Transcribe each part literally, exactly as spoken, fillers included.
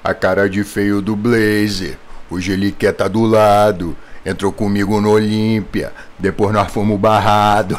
A cara de feio do Blazer. Hoje ele quer tá do lado. Entrou comigo no Olímpia. Depois nós fomos barrados.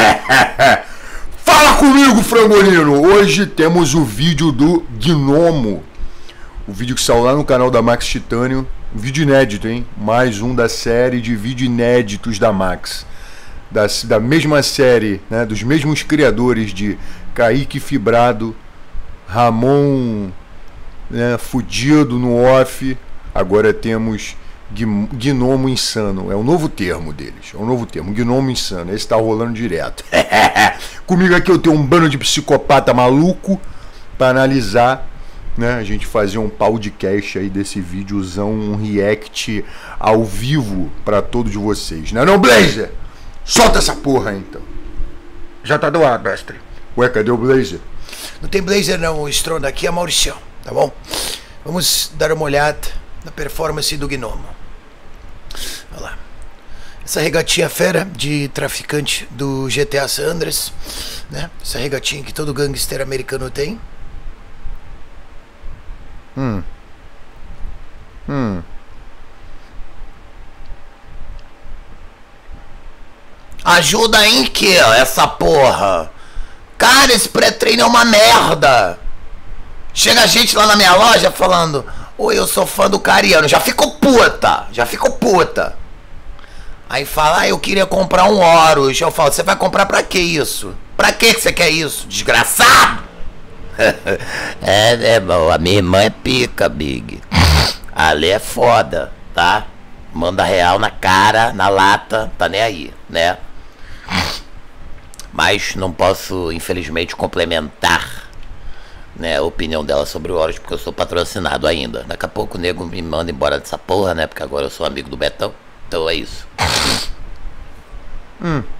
Fala comigo, Frangolino! Hoje temos o vídeo do Gnomo. O vídeo que saiu lá no canal da Max Titânio. Um vídeo inédito, hein? Mais um da série de vídeos inéditos da Max. Da, da mesma série, né? Dos mesmos criadores de Kaique Fibrado, Ramon, né? Fudido no off. Agora temos Gnomo Insano. É um novo termo deles. É um novo termo. Gnomo Insano. Esse tá rolando direto. Comigo aqui eu tenho um bando de psicopata maluco para analisar, né? A gente fazer um podcast aí desse videozão, um react ao vivo para todos vocês. Não é não, Blazer? Solta essa porra aí, então. Já tá doado, mestre. Ué, cadê o Blazer? Não tem Blazer não, o Stronda aqui é Mauricião, tá bom? Vamos dar uma olhada na performance do Gnomo. Olha lá. Essa regatinha fera de traficante do G T A San Andreas, né? Essa regatinha que todo gangster americano tem. Hum. Hum. Ajuda em que essa porra? Cara, esse pré-treino é uma merda. Chega gente lá na minha loja falando: oi, eu sou fã do Cariano. Já ficou puta, já ficou puta. Aí fala: ah, eu queria comprar um Horus. Eu falo: você vai comprar pra que isso? Pra que você quer isso? Desgraçado. É, é, a minha irmã é pica, Big. A Lê é foda, tá? Manda real na cara, na lata, tá nem aí, né? Mas não posso, infelizmente, complementar, né, a opinião dela sobre o Horus, porque eu sou patrocinado ainda. Daqui a pouco o nego me manda embora dessa porra, né? Porque agora eu sou amigo do Betão. Então é isso. Hum.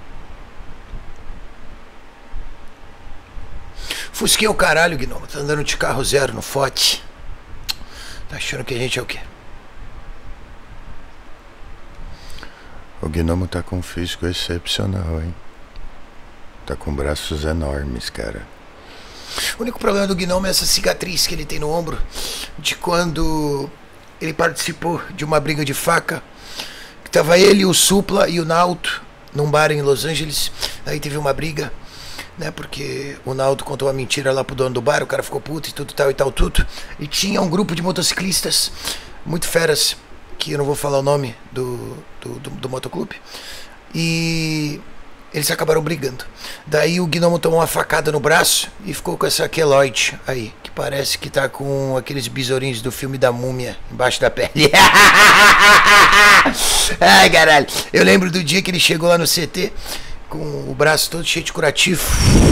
Fusquei o caralho, Gnomo. Tá andando de carro zero no Fote. Tá achando que a gente é o quê? O Gnomo tá com um físico excepcional, hein? Tá com braços enormes, cara. O único problema do Gnomo é essa cicatriz que ele tem no ombro de quando ele participou de uma briga de faca. Que tava ele, o Supla e o Nauto num bar em Los Angeles. Aí teve uma briga, né? Porque o Nauto contou uma mentira lá pro dono do bar. O cara ficou puto e tudo tal e tal, tudo. E tinha um grupo de motociclistas muito feras, que eu não vou falar o nome do, do, do, do motoclube. E eles acabaram brigando. Daí o Gnomo tomou uma facada no braço e ficou com essa queloide aí, que parece que tá com aqueles besourinhos do filme da Múmia embaixo da pele. Ai, caralho. Eu lembro do dia que ele chegou lá no C T com o braço todo cheio de curativo.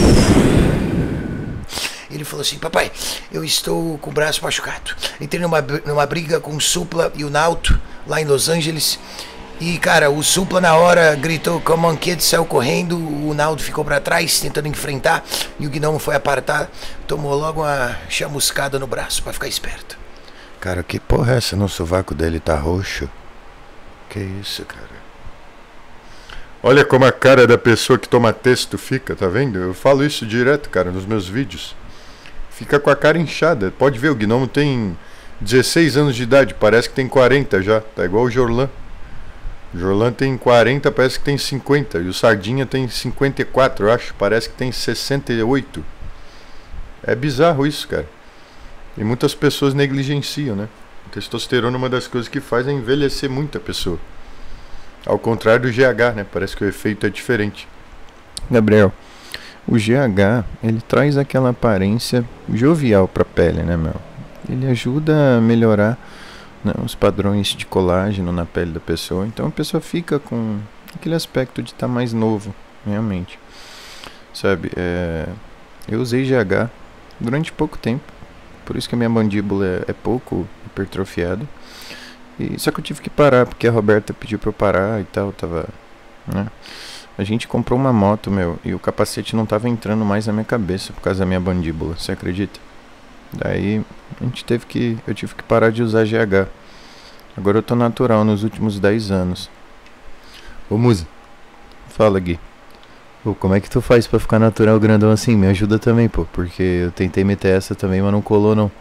Ele falou assim: papai, eu estou com o braço machucado. Entrei numa, numa briga com o Supla e o Nauto lá em Los Angeles. E, cara, o Supla na hora gritou come on kid, saiu correndo. O Nauto ficou pra trás tentando enfrentar. E o Gnomo foi apartar. Tomou logo uma chamuscada no braço pra ficar esperto. Cara, que porra é essa? No sovaco dele tá roxo. Que isso, cara? Olha como a cara da pessoa que toma texto fica, tá vendo? Eu falo isso direto, cara, nos meus vídeos. Fica com a cara inchada. Pode ver, o Gnomo tem dezesseis anos de idade, parece que tem quarenta já. Tá igual o Jorlan. O Jorlan tem quarenta, parece que tem cinquenta. E o Sardinha tem cinquenta e quatro, eu acho. Parece que tem sessenta e oito. É bizarro isso, cara. E muitas pessoas negligenciam, né? A testosterona, uma das coisas que faz é envelhecer muito a pessoa. Ao contrário do G H, né? Parece que o efeito é diferente. Gabriel, o G H, ele traz aquela aparência jovial pra pele, né, meu? Ele ajuda a melhorar, né, os padrões de colágeno na pele da pessoa. Então a pessoa fica com aquele aspecto de estar tá mais novo, realmente. Sabe, é... eu usei G H durante pouco tempo. Por isso que a minha mandíbula é, é pouco hipertrofiada. E, só que eu tive que parar, porque a Roberta pediu pra eu parar e tal, tava, né? A gente comprou uma moto, meu, e o capacete não tava entrando mais na minha cabeça por causa da minha mandíbula, você acredita? Daí a gente teve que, eu tive que parar de usar G H. Agora eu tô natural nos últimos dez anos. Ô Musa, fala, Gui. Pô, como é que tu faz pra ficar natural grandão assim? Me ajuda também, pô, porque eu tentei meter essa também, mas não colou não.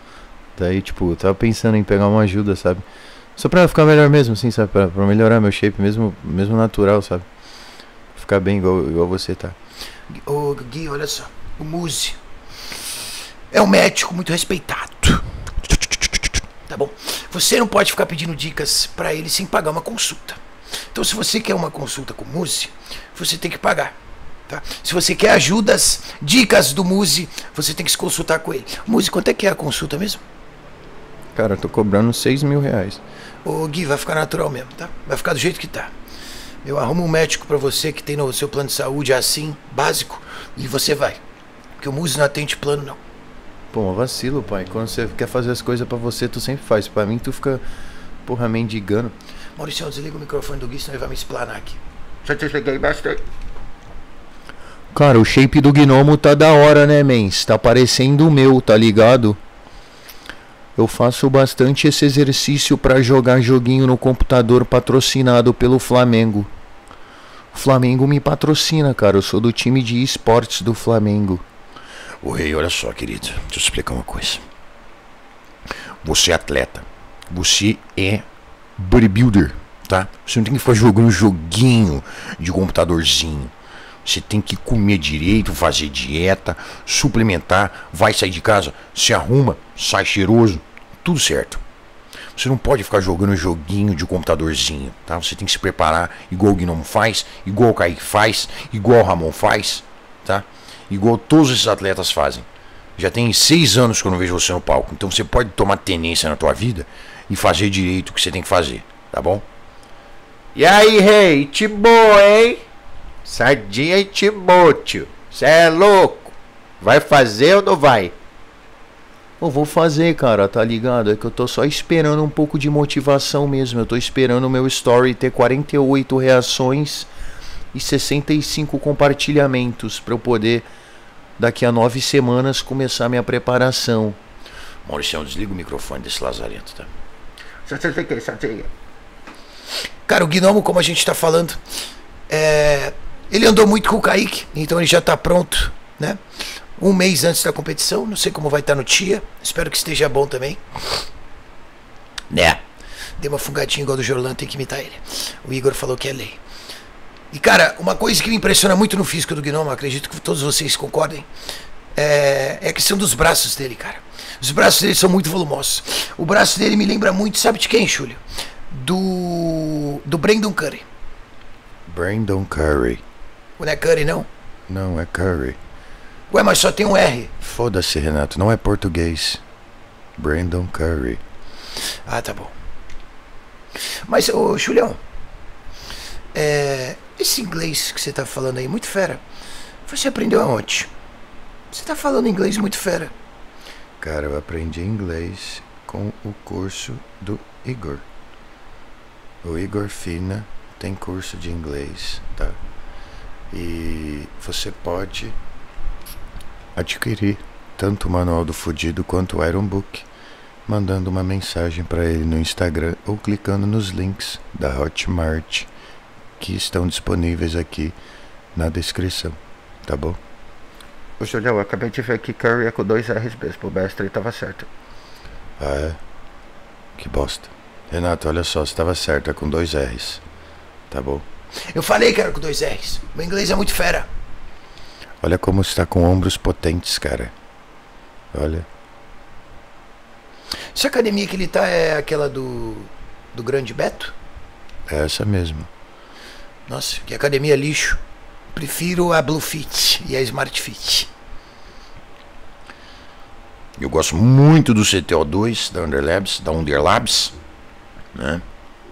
Daí, tipo, eu tava pensando em pegar uma ajuda, sabe? Só pra ficar melhor mesmo, assim, sabe? Pra, pra melhorar meu shape, mesmo, mesmo natural, sabe? Ficar bem igual, igual você tá. Ô, Gui, olha só. O Muzi é um médico muito respeitado. Tá bom? Você não pode ficar pedindo dicas pra ele sem pagar uma consulta. Então, se você quer uma consulta com o Muzi, você tem que pagar. Tá? Se você quer ajudas, dicas do Muzi, você tem que se consultar com ele. Muzi, quanto é que é a consulta mesmo? Cara, eu tô cobrando seis mil reais. Ô, Gui, vai ficar natural mesmo, tá? Vai ficar do jeito que tá. Eu arrumo um médico pra você que tem no seu plano de saúde assim, básico, e você vai. Porque o Muzi não atende plano, não. Pô, um vacilo, pai. Quando você quer fazer as coisas pra você, tu sempre faz. Pra mim, tu fica, porra, mendigando. Maurício, desliga o microfone do Gui, senão ele vai me explanar aqui. Já te expliquei bastante. Cara, o shape do gnomo tá da hora, né, mens? Tá parecendo o meu, tá ligado? Eu faço bastante esse exercício pra jogar joguinho no computador patrocinado pelo Flamengo. O Flamengo me patrocina, cara. Eu sou do time de esportes do Flamengo. Ô Rei, olha só, querido. Deixa eu explicar uma coisa. Você é atleta. Você é bodybuilder, tá? Você não tem que ficar jogando joguinho de computadorzinho. Você tem que comer direito, fazer dieta, suplementar, vai sair de casa, se arruma, sai cheiroso, tudo certo. Você não pode ficar jogando joguinho de computadorzinho, tá? Você tem que se preparar igual o Gnomo faz, igual o Kaique faz, igual o Ramon faz, tá? Igual todos esses atletas fazem. Já tem seis anos que eu não vejo você no palco, então você pode tomar tenência na tua vida e fazer direito o que você tem que fazer, tá bom? E aí, rei, te boa, hein? Sardinha e Timóteo, cê é louco? Vai fazer ou não vai? Eu vou fazer, cara, tá ligado? É que eu tô só esperando um pouco de motivação mesmo. Eu tô esperando o meu story ter quarenta e oito reações e sessenta e cinco compartilhamentos pra eu poder, daqui a nove semanas, começar minha preparação. Maurício, desliga o microfone desse lazarento, tá? Só você fica, Sardinha. Cara, o Gnomo, como a gente tá falando, é... ele andou muito com o Kaique, então ele já tá pronto, né? Um mês antes da competição, não sei como vai estar no Tia, espero que esteja bom também. Né? Deu uma fungadinha igual do Jorlan, tem que imitar ele. O Igor falou que é lei. E cara, uma coisa que me impressiona muito no físico do Gnomo, acredito que todos vocês concordem, é, é a questão dos braços dele, cara. Os braços dele são muito volumosos. O braço dele me lembra muito, sabe de quem, Júlio? Do... do Brandon Curry. Brandon Curry. Não é Curry, não? Não, é Curry. Ué, mas só tem um R. Foda-se, Renato, não é português. Brandon Curry. Ah, tá bom. Mas, ô, Julião, é, esse inglês que você tá falando aí, muito fera, você aprendeu aonde? Você tá falando inglês muito fera. Cara, eu aprendi inglês com o curso do Igor. O Igor Fina tem curso de inglês, tá? E você pode adquirir tanto o Manual do Fudido quanto o Iron Book mandando uma mensagem para ele no Instagram ou clicando nos links da Hotmart que estão disponíveis aqui na descrição, tá bom? Ô, Julião, eu acabei de ver que Curry é com dois R's mesmo, o mestre tava certo. Ah, é? Que bosta. Renato, olha só, você tava certo, é com dois R's, tá bom? Eu falei que era com dois R's. Meu inglês é muito fera. Olha como está com ombros potentes, cara. Olha. Essa academia que ele tá é aquela do do Grande Beto? É essa mesmo. Nossa, que academia lixo. Prefiro a Blue Fit e a Smart Fit. Eu gosto muito do C T O dois da Underlabs, da Underlabs, né?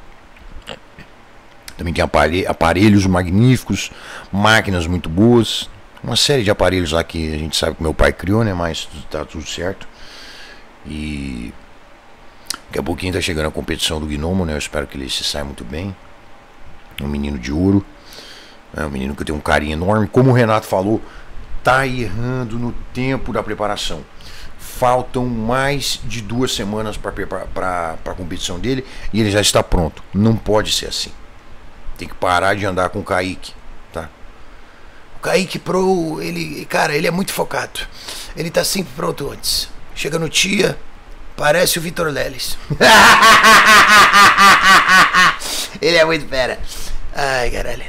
Também tem aparelhos magníficos, máquinas muito boas, uma série de aparelhos lá que a gente sabe que meu pai criou, né? Mas tá tudo certo. E daqui a pouquinho tá chegando a competição do Gnomo, né? Eu espero que ele se saia muito bem. Um menino de ouro, é um menino que tem um carinho enorme. Como o Renato falou, tá errando no tempo da preparação. Faltam mais de duas semanas para a competição dele e ele já está pronto. Não pode ser assim. Tem que parar de andar com o Kaique, tá? O Kaique Pro, ele, cara, ele é muito focado. Ele tá sempre pronto antes. Chega no Tia, Parece o Vitor Leles. Ele é muito fera. Ai, caralho.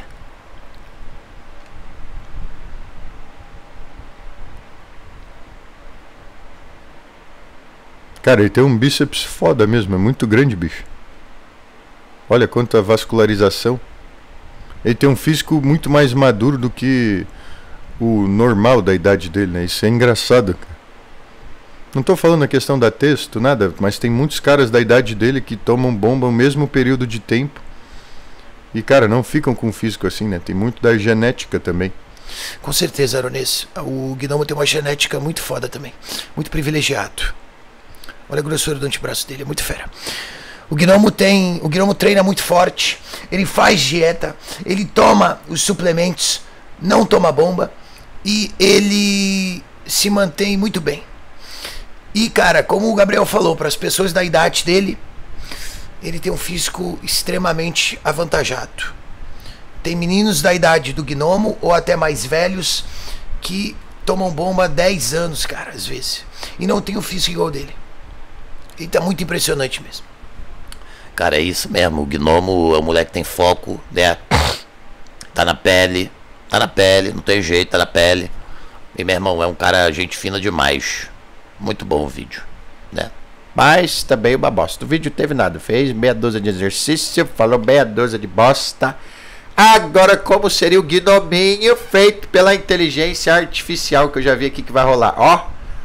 Cara, ele tem um bíceps foda mesmo, é muito grande, bicho. Olha quanta vascularização. Ele tem um físico muito mais maduro do que o normal da idade dele, né? Isso é engraçado, cara. Não tô falando a questão da texto, nada, mas tem muitos caras da idade dele que tomam bomba o mesmo período de tempo. E, cara, não ficam com um físico assim, né? Tem muito da genética também. Com certeza, Aronês. O Gnomo tem uma genética muito foda também. Muito privilegiado. Olha a grossura do antebraço dele, é muito fera. O Gnomo tem, o Gnomo treina muito forte, ele faz dieta, ele toma os suplementos, não toma bomba e ele se mantém muito bem. E, cara, como o Gabriel falou, para as pessoas da idade dele, ele tem um físico extremamente avantajado. Tem meninos da idade do Gnomo ou até mais velhos que tomam bomba há dez anos, cara, às vezes, e não tem o físico igual dele. Ele tá muito impressionante mesmo. Cara, é isso mesmo. O Gnomo é um moleque que tem foco, né? Tá na pele. Tá na pele, não tem jeito, tá na pele. E meu irmão, é um cara gente fina demais. Muito bom o vídeo, né? Mas também uma bosta. O vídeo teve nada. Fez meia dúzia de exercício, falou meia dúzia de bosta. Agora, como seria o Gnominho feito pela inteligência artificial que eu já vi aqui que vai rolar? Ó.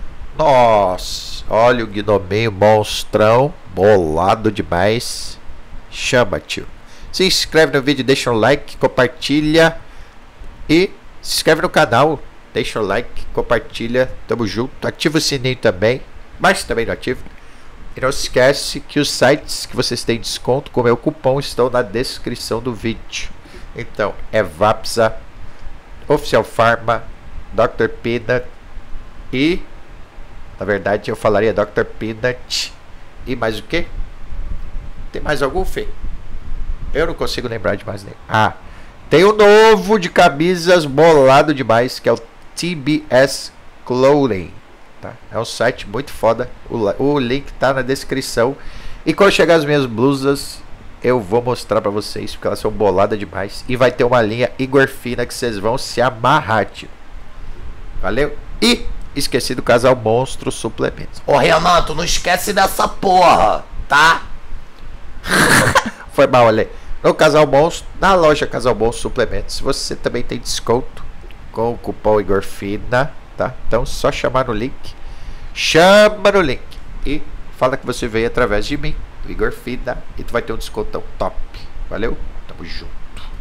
Nossa. Olha o Gnominho monstrão. Bolado demais. Chama, tio. Se inscreve no vídeo, deixa um like, compartilha. E se inscreve no canal. Deixa um like, compartilha. Tamo junto. Ativa o sininho também. Mas também não ativa. E não se esquece que os sites que vocês têm desconto com o meu cupom estão na descrição do vídeo. Então, é Vapsa, Oficial Pharma, doutor Peanut e... Na verdade, eu falaria doutor Peanut. E mais o que? Tem mais algum, Fê? Eu não consigo lembrar de mais nenhum. Ah, tem um novo de camisas bolado demais, que é o T B S Clothing. Tá? É um site muito foda. O, o link tá na descrição. E quando chegar as minhas blusas, eu vou mostrar pra vocês, porque elas são boladas demais. E vai ter uma linha Igor Fina que vocês vão se amarrar, tio. Valeu? E... esqueci do Casal Monstro Suplementos. Ô Renato, não esquece dessa porra, tá? Foi mal, olha aí. No Casal Monstro, na loja Casal Monstro Suplementos, você também tem desconto com o cupom Igor Fina, tá? Então só chamar no link. Chama no link. E fala que você veio através de mim, Igor Fina, e tu vai ter um descontão top. Valeu? Tamo junto.